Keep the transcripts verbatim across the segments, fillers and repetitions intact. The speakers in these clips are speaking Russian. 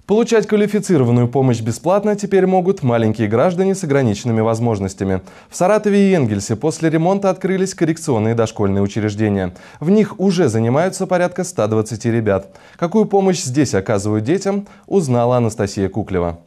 Получать квалифицированную помощь бесплатно теперь могут маленькие граждане с ограниченными возможностями. В Саратове и Энгельсе после ремонта открылись коррекционные дошкольные учреждения. В них уже занимаются порядка ста двадцати ребят. Какую помощь здесь оказывают детям, узнала Анастасия Куклева.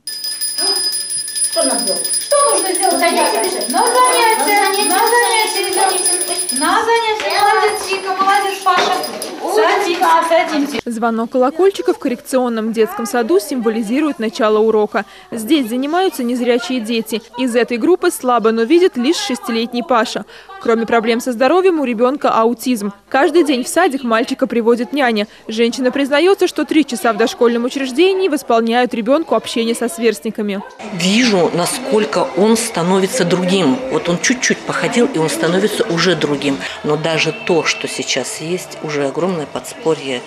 Что надо делать? Что нужно сделать? Занятия. На занятия. На занятия, ребята. На занятия. Молодец, Вика, молодец, Паша. Садимся, садимся. Звонок колокольчика в коррекционном детском саду символизирует начало урока. Здесь занимаются незрячие дети. Из этой группы слабо, но видит лишь шестилетний Паша. Кроме проблем со здоровьем, у ребенка аутизм. Каждый день в садик мальчика приводит няня. Женщина признается, что три часа в дошкольном учреждении восполняют ребенку общение со сверстниками. Вижу, насколько он становится другим. Вот он чуть-чуть походил, и он становится уже другим. Но даже то, что сейчас есть, уже огромное подспорье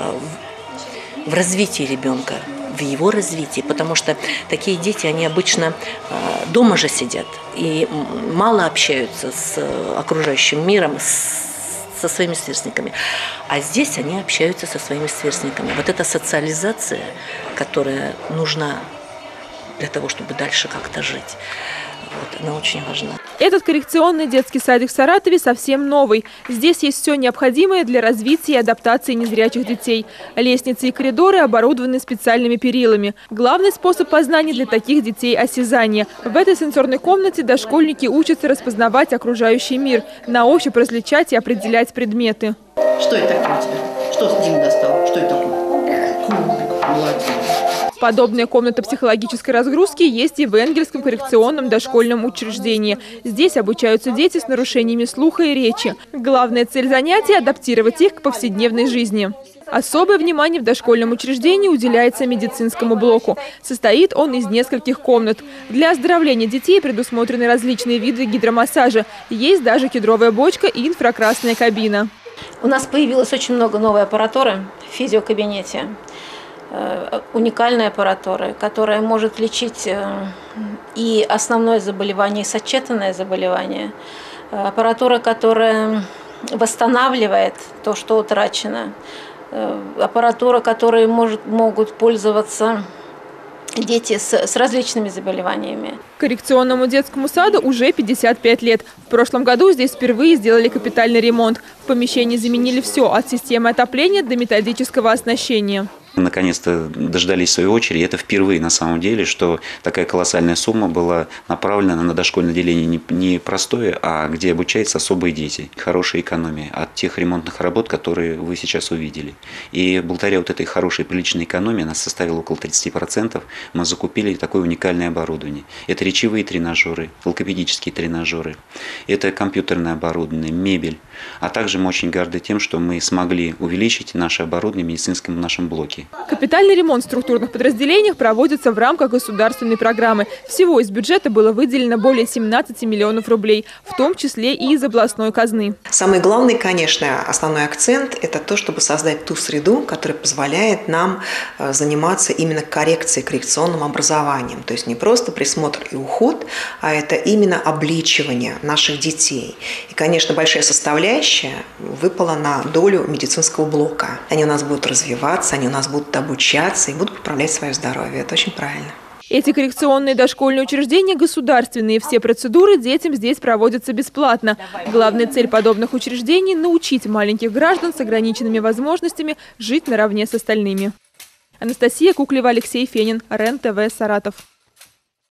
в развитии ребенка, в его развитии, потому что такие дети, они обычно дома же сидят и мало общаются с окружающим миром, со своими сверстниками. А здесь они общаются со своими сверстниками. Вот эта социализация, которая нужна для того, чтобы дальше как-то жить, вот, она очень важна. Этот коррекционный детский садик в Саратове совсем новый. Здесь есть все необходимое для развития и адаптации незрячих детей. Лестницы и коридоры оборудованы специальными перилами. Главный способ познания для таких детей – осязание. В этой сенсорной комнате дошкольники учатся распознавать окружающий мир, на ощупь различать и определять предметы. Что это такое у тебя? Что Дима достал? Что это такое? Кубик. Молодец. Подобная комната психологической разгрузки есть и в Энгельском коррекционном дошкольном учреждении. Здесь обучаются дети с нарушениями слуха и речи. Главная цель занятий – адаптировать их к повседневной жизни. Особое внимание в дошкольном учреждении уделяется медицинскому блоку. Состоит он из нескольких комнат. Для оздоровления детей предусмотрены различные виды гидромассажа. Есть даже кедровая бочка и инфракрасная кабина. У нас появилось очень много новой аппаратуры в физиокабинете. Уникальной аппаратуры, которая может лечить и основное заболевание, и сочетанное заболевание. Аппаратура, которая восстанавливает то, что утрачено. Аппаратура, которой может, могут пользоваться дети с, с различными заболеваниями. Коррекционному детскому саду уже пятьдесят пять лет. В прошлом году здесь впервые сделали капитальный ремонт. В помещении заменили все – от системы отопления до методического оснащения. Наконец-то дождались своей очереди. Это впервые на самом деле, что такая колоссальная сумма была направлена на дошкольное отделение не простое, а где обучаются особые дети. Хорошая экономия от тех ремонтных работ, которые вы сейчас увидели. И благодаря вот этой хорошей приличной экономии, она составила около тридцати процентов, мы закупили такое уникальное оборудование. Это речевые тренажеры, логопедические тренажеры, это компьютерное оборудование, мебель. А также мы очень горды тем, что мы смогли увеличить наше оборудование в медицинском нашем блоке. Капитальный ремонт в структурных подразделениях проводится в рамках государственной программы. Всего из бюджета было выделено более семнадцати миллионов рублей, в том числе и из областной казны. Самый главный, конечно, основной акцент – это то, чтобы создать ту среду, которая позволяет нам заниматься именно коррекцией, коррекционным образованием. То есть не просто присмотр и уход, а это именно обличивание наших детей. И, конечно, большая составляющая выпала на долю медицинского блока. Они у нас будут развиваться, они у нас будут обучаться и будут поправлять свое здоровье. Это очень правильно. Эти коррекционные дошкольные учреждения государственные. Все процедуры детям здесь проводятся бесплатно. Главная цель подобных учреждений – научить маленьких граждан с ограниченными возможностями жить наравне с остальными. Анастасия Куклева, Алексей Фенин, РЕН-ТВ, Саратов.